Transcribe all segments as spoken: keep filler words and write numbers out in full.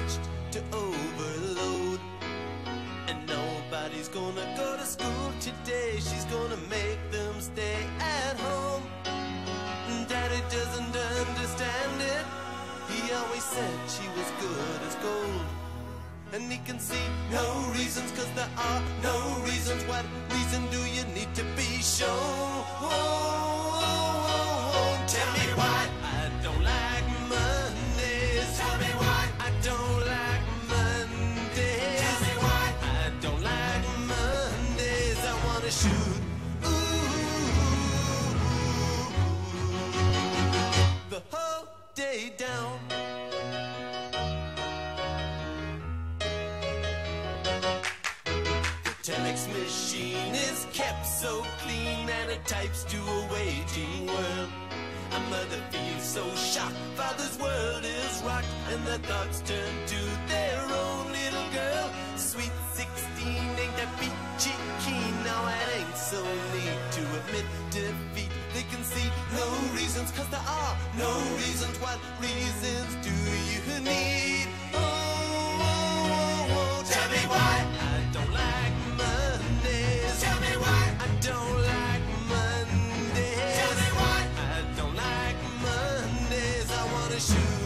switched to overload. And nobody's gonna go to school today. She's gonna make them stay at home. Daddy doesn't understand it. He always said she was good as gold. And he can see no reasons, cause there are no reasons. What reason do you need to be shown? Tell me why I don't like Mondays. Tell me why I don't like Mondays. Tell me why I don't like Mondays. I wanna shoot ooh, the whole day down. Telex machine is kept so clean, and it types to a waging world. A mother feels so shocked, father's world is rocked, and their thoughts turn to their own little girl. Sweet sixteen ain't that peachy keen. Now it ain't so neat to admit defeat. They can see no reasons, cause there are no reasons. What reasons do you need? Oh, oh, oh, oh. Tell me why I don't like Mondays. Tell me why I don't like Mondays. Tell me why I don't like Mondays. I wanna shoot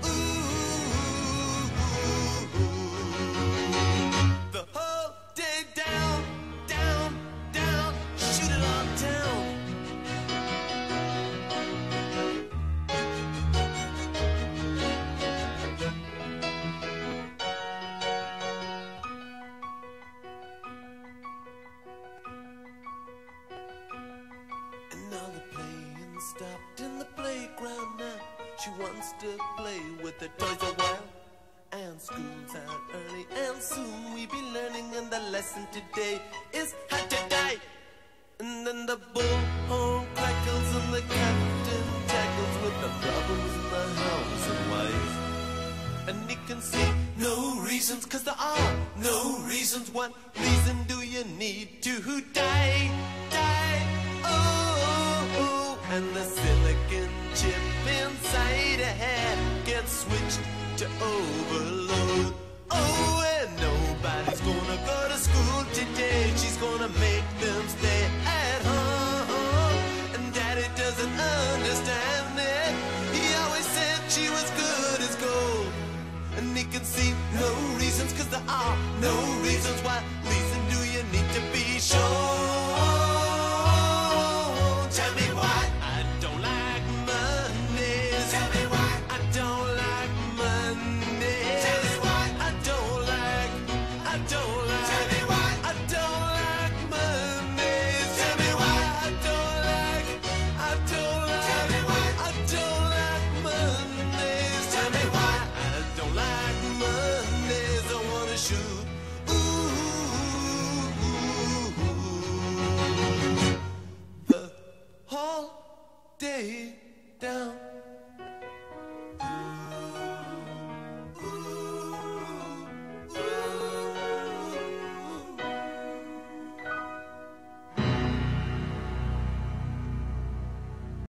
ooh, the whole day down, down, down. Shoot it all down. Stopped in the playground now. She wants to play with the toys a while. And school's out early, and soon we be learning. And the lesson today is how to die. And then the bullhorn crackles, and the captain tackles with the problems in the house and wife. And he can see no reasons, cause there are no reasons. What reason do you need to die? Die, oh, oh. And the silicon chip inside her head gets switched to overload. Oh, and nobody's gonna go to school today. She's gonna make them stay at home. And Daddy doesn't understand it. He always said she was good as gold. And he can see